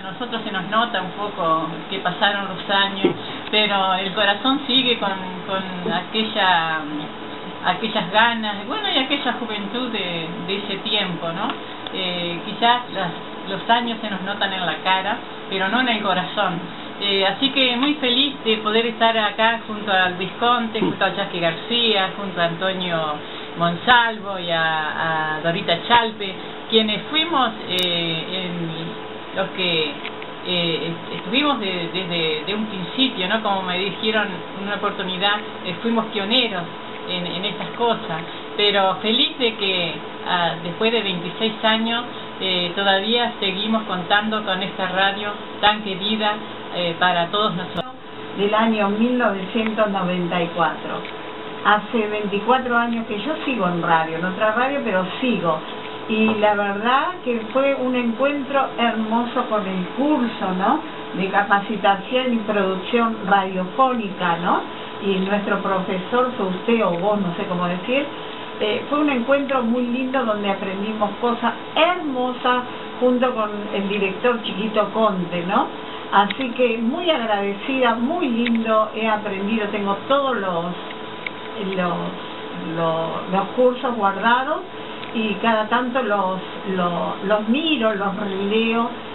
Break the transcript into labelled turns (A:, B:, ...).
A: nosotros se nos nota un poco que pasaron los años, pero el corazón sigue con aquellas ganas, bueno, y aquella juventud de ese tiempo, ¿no? Quizás los años se nos notan en la cara, pero no en el corazón. Así que muy feliz de poder estar acá junto al Visconte, junto a Jackie García, junto a Antonio Monsalvo y a Dorita Chalpe, quienes fuimos los que estuvimos desde un principio, ¿no? Como me dijeron en una oportunidad, fuimos pioneros en estas cosas, pero feliz de que después de 26 años todavía seguimos contando con esta radio tan querida para todos nosotros.
B: Del año 1994. Hace 24 años que yo sigo en radio, en otra radio, pero sigo. Y la verdad que fue un encuentro hermoso con el curso, ¿no?, de capacitación y producción radiofónica, ¿no? Y nuestro profesor fue usted o vos, no sé cómo decir. Fue un encuentro muy lindo donde aprendimos cosas hermosas junto con el director Chiquito Conte, ¿no? Así que muy agradecida, muy lindo, he aprendido, tengo todos los cursos guardados y cada tanto los miro, los releo